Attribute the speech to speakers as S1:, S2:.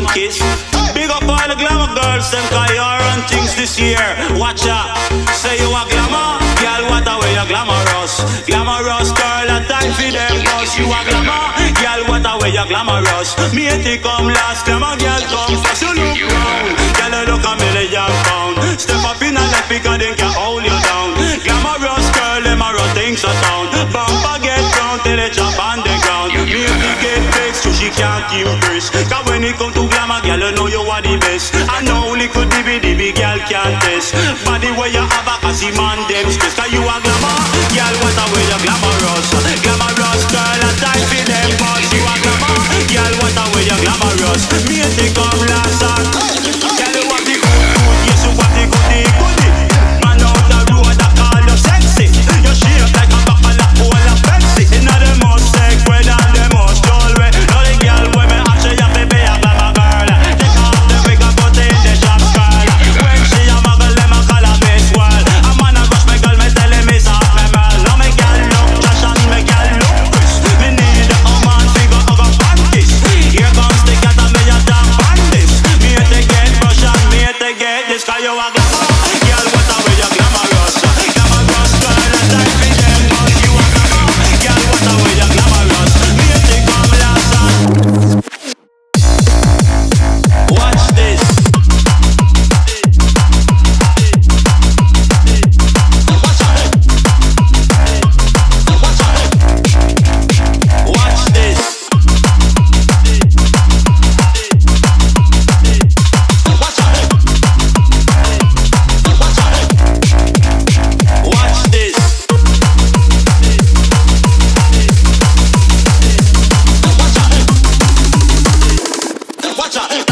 S1: kiss. Big up all the glamour girls, them cause you run things this year. Watch out, say you a glamour, girl, what a way you glamorous. Glamorous girl, a time for them cause you a glamour, girl, what a way you glamorous. Me and they come last, glamour girl come first. You look round, girl, you look a £1,000,000. Step up in a left because they can hold you down. Glamorous girl, them a run things a town. Bumper get round till they jump on the ground. Music get fixed so she can't keep pace. Cause when it come to glamour, girl, you know you are the best. I know little dibby girl can't test. Body where you have a cause man them stress. Cause you a glamour, girl, what a way you glamorous. Glamorous girl, a time for them cause you a glamour, girl, what a way you glamorous. Me and they come last and girl, you want the good, yes, you want the goodie. Man out the road, I call you sexy. You shape like a buffalo, full of Pepsi. Inna the most sacred and the most jewelry. Now the girl when me actually have to be a glamour girl. Take off the wig and put in the shop girl. When she a muggle, them a call her Miss World. A man a rush me girl, me tell him it's half me merl. Now me girl look trash and me girl look crisp. Me need a man figure of a panties. Here comes the cat and me a damn bandits. Me a to get brush and me a to get this. Cause you a glamour, girl, what a way you glamorous. Glamorous girl, a time for them cause you a glamour, girl, what a way you glamorous. Me a to come last and watch this. Watch this. Watch this. Watch out.